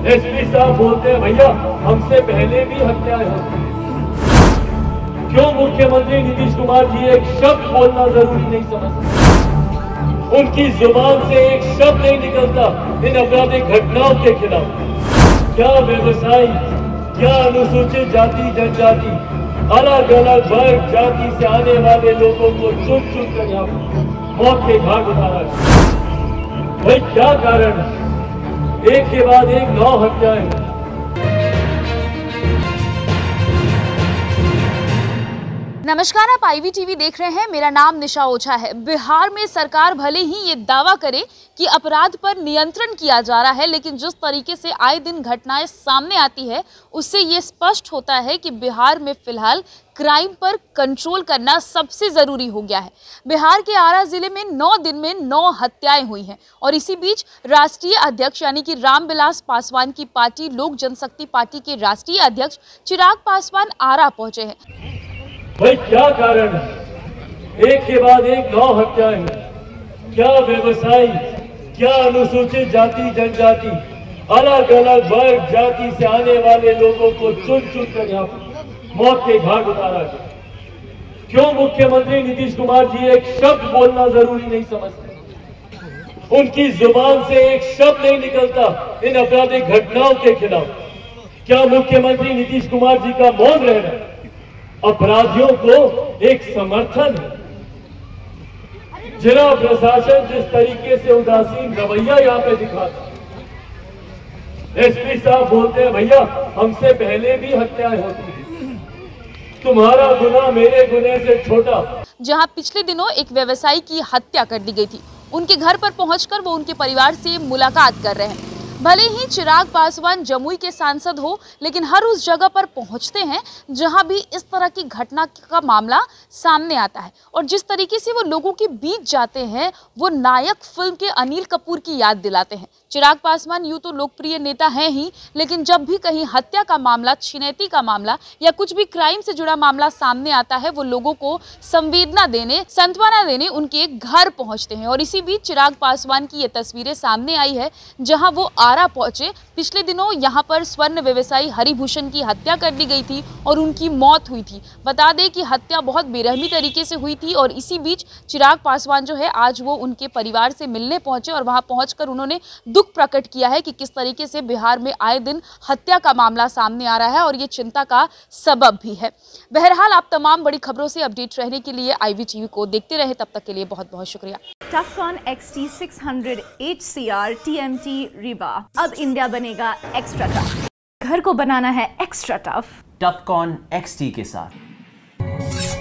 SP साहब बोलते हैं भैया हमसे पहले भी हत्याएं होती हैं। क्यों मुख्यमंत्री नीतीश कुमार जी एक शब्द बोलना जरूरी नहीं समझते? उनकी जुबान से एक शब्द नहीं निकलता इन आपराधिक घटनाओं के खिलाफ। क्या व्यवसायी, क्या अनुसूचित जाति जनजाति, अलग अलग वर्ग जाति से आने वाले लोगों को चुन चुन कर यहाँ मौत के घाट उतारा है। भाई क्या कारण है? एक के बाद एक 9 हत्याएं। नमस्कार, आप IVTV देख रहे हैं। मेरा नाम निशा ओझा है। बिहार में सरकार भले ही ये दावा करे कि अपराध पर नियंत्रण किया जा रहा है, लेकिन जिस तरीके से आए दिन घटनाएं सामने आती है उससे ये स्पष्ट होता है कि बिहार में फिलहाल क्राइम पर कंट्रोल करना सबसे ज़रूरी हो गया है। बिहार के आरा जिले में 9 दिन में 9 हत्याएं हुई हैं और इसी बीच राष्ट्रीय अध्यक्ष यानी कि रामविलास पासवान की पार्टी लोक जनशक्ति पार्टी के राष्ट्रीय अध्यक्ष चिराग पासवान आरा पहुंचे हैं। भाई क्या कारण है? एक के बाद एक 9 हत्याएं। क्या व्यवसायी, क्या अनुसूचित जाति जनजाति, अलग अलग वर्ग जाति से आने वाले लोगों को चुन चुन कर यहाँ मौत के घाट उतारा है। क्यों मुख्यमंत्री नीतीश कुमार जी एक शब्द बोलना जरूरी नहीं समझते? उनकी जुबान से एक शब्द नहीं निकलता इन आपराधिक घटनाओं के खिलाफ। क्या मुख्यमंत्री नीतीश कुमार जी का मौन रहना अपराधियों को एक समर्थन है? जिला प्रशासन जिस तरीके से उदासीन रवैया यहाँ पे दिखाता, एसपी साहब बोलते हैं भैया हमसे पहले भी हत्याएं होती हैं, तुम्हारा गुनाह मेरे गुनाह से छोटा। जहां पिछले दिनों एक व्यवसायी की हत्या कर दी गई थी, उनके घर पर पहुंचकर वो उनके परिवार से मुलाकात कर रहे हैं। भले ही चिराग पासवान जमुई के सांसद हो, लेकिन हर उस जगह पर पहुंचते हैं जहां भी इस तरह की घटना का मामला सामने आता है और जिस तरीके से वो लोगों के बीच जाते हैं वो नायक फिल्म के अनिल कपूर की याद दिलाते हैं। चिराग पासवान यूं तो लोकप्रिय नेता हैं ही, लेकिन जब भी कहीं हत्या का मामला, छिनैती का मामला या कुछ भी क्राइम से जुड़ा मामला सामने आता है वो लोगों को संवेदना देने, सांत्वना देने उनके घर पहुंचते हैं। और इसी बीच चिराग पासवान की ये तस्वीरें सामने आई है जहां वो आरा पहुंचे। पिछले दिनों यहां पर स्वर्ण व्यवसायी हरिभूषण की हत्या कर दी गई थी और उनकी मौत हुई थी। बता दें कि हत्या बहुत बेरहमी तरीके से हुई थी और इसी बीच चिराग पासवान जो है आज वो उनके परिवार से मिलने पहुंचे और वहां पहुंचकर उन्होंने दुख प्रकट किया है कि किस तरीके से बिहार में आए दिन हत्या का मामला सामने आ रहा है और ये चिंता का सबब भी है। बहरहाल आप तमाम बड़ी खबरों से अपडेट रहने के लिए IVTV को देखते रहे। तब तक के लिए बहुत बहुत शुक्रिया। टफकॉन XT 600 HCR TMT रीबा, अब इंडिया बनेगा एक्स्ट्रा टफ। घर को बनाना है एक्स्ट्रा टफ टफकॉन XT के साथ।